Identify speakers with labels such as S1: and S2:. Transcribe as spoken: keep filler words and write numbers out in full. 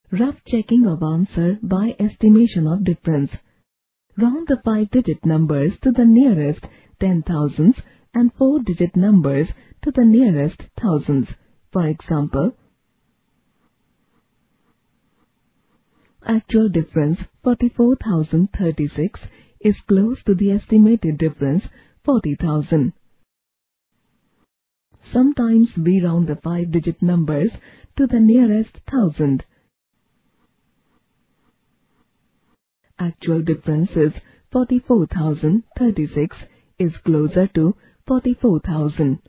S1: Rough checking of answer by estimation of difference. Round the five-digit numbers to the nearest ten thousands and four-digit numbers to the nearest thousands. For example, actual difference forty-four thousand thirty-six is close to the estimated difference forty thousand. Sometimes we round the five-digit numbers to the nearest thousand. Actual difference is forty-four thousand thirty-six is closer to forty-four thousand.